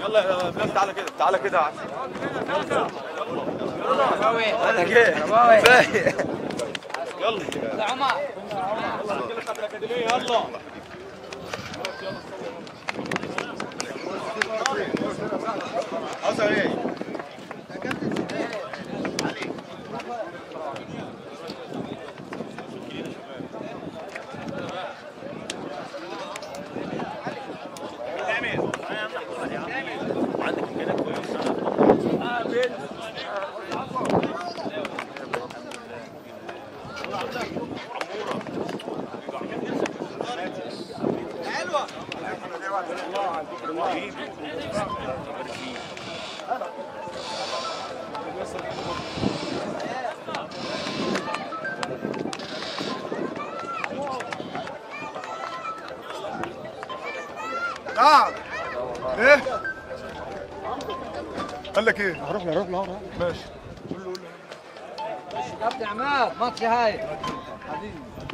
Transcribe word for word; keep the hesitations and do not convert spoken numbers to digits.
يلا يا بلال تعالى كده تعالى كده يا عم. انا جاي يلا يا عمر يلا حصل ايه؟ عندك امكانيات كويسه. نعم. ايه؟ قال لك ايه؟ هروح له هروح له ماشي. يا ابن عماد ماتش هاي حبيبي